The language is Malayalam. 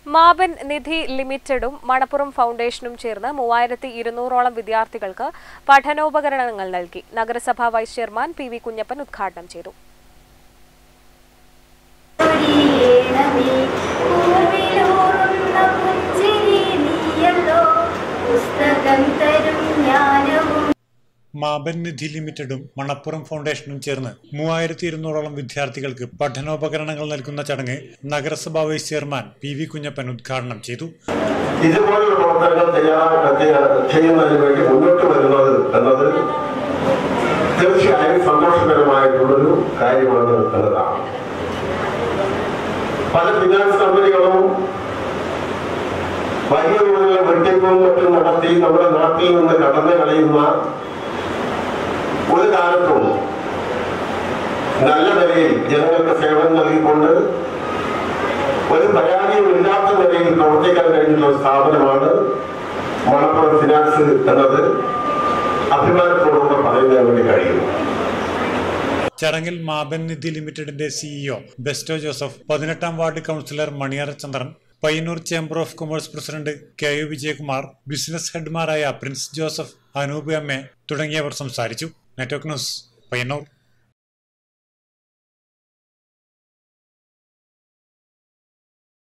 മാബൻ നിധി ലിമിറ്റഡും മണപ്പുറം ഫൗണ്ടേഷനും ചേർന്ന് 3200ഓളം വിദ്യാർത്ഥികൾക്ക് പഠനോപകരണങ്ങൾ നൽകി. നഗരസഭാ vice chairman P V Kunhappan ഉദ്ഘാടനം ചെയ്തു. മാബൻ നിധി ലിമിറ്റഡും മണപ്പുറം ഫൗണ്ടേഷനും ചേർന്ന് 3200ഓളം വിദ്യാർത്ഥികൾക്ക് പഠനോപകരണങ്ങൾ നൽകുന്ന ചടങ്ങ് നഗരസഭാ vice chairman P V Kunhappan ഉദ്ഘാടനം ചെയ്തു. ഇതുപോലുള്ള പ്രവർത്തനങ്ങൾ ചെയ്യുന്നതിന് വേണ്ടി മുന്നോട്ട് വരുന്നത് എന്നത് തീർച്ചയായും സന്തോഷകരമായിട്ടുള്ളൊരു കാര്യമാണ് എന്നതാണ്. പല ഫിനാൻസ് കമ്പനികളും വലിയ തോതിലുള്ള വെട്ടിപ്പും മറ്റും നടത്തി നമ്മുടെ നാട്ടിൽ നിന്ന് കടന്നു കളയുന്ന ഒരു കാലത്തും നല്ല നിലയിൽ ജനങ്ങൾക്ക് സേവനം നൽകിക്കൊണ്ട് ഒരു പരാജയമില്ലാത്ത നിലയിൽ പ്രവർത്തിക്കാൻ കഴിഞ്ഞുള്ള ഒരു സ്ഥാപനമാണ് മണപ്പുറം ഫിനാൻസ് എന്നത് അഭിമാനത്തോടുകൂടെ പറയുന്നതിന് വേണ്ടി കഴിയുന്നു. ചടങ്ങിൽ മാബൻ നിധി ലിമിറ്റഡിന്റെ സിഇഒ ബെസ്റ്റോ ജോസഫ്, 18ാം ward councillor Maniyara Chandran, Payyanur chamber of commerce president K U Vijayakumar, business ഹെഡ്മാരായ prince Joseph, Anoop M A തുടങ്ങിയവർ സംസാരിച്ചു. Network news, Payyanur.